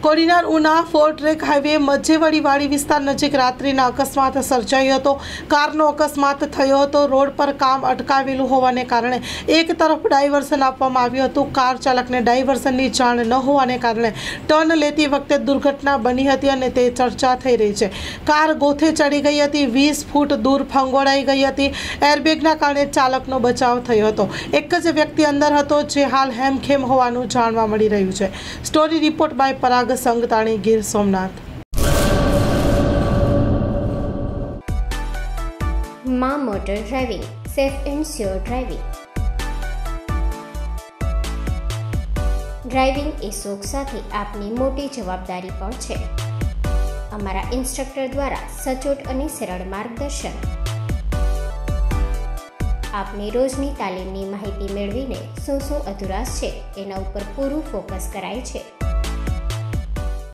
Kodinar Una four track highway મજેવડીવાડી વિસ્તાર નજીક રાત્રિના અકસ્માત સર્જાયો હતો। કારનો અકસ્માત થયો હતો। રોડ પર કામ અટકાવેલું હોવાને કારણે એક તરફ ડાયવર્સન આપવામાં આવ્યું હતું। કાર ચાલકને ડાયવર્સનની જાણ ન હોવાને કારણે ટર્ન લેતી વખતે દુર્ઘટના બની હતી અને તે ચર્ચા થઈ રહી છે। કાર ગોથે ચડી ગઈ હતી, 20 ફૂટ દૂર ફંગોળાઈ ગઈ હતી। એરબેગના કારણે ચાલકનો બચાવ થયો હતો। એક જ વ્યક્તિ અંદર હતો જે હાલ હેમખેમ હોવાનું જાણવા મળી રહ્યું છે। Story report by Parag Sangtani, Gir Somnath. માં motor driving, safe and sure driving. Driving એ શોખ સાથે આપની મોટી જવાબદારી પણ છે। અમારા ઇન્સ્ટ્રક્ટર દ્વારા સચોટ અને સરળ માર્ગદર્શન। આપની રોજની તાલીમની માહિતી મેળવીને શું અધુરાશ છે એના ઉપર પૂરું ફોકસ કરાય છે।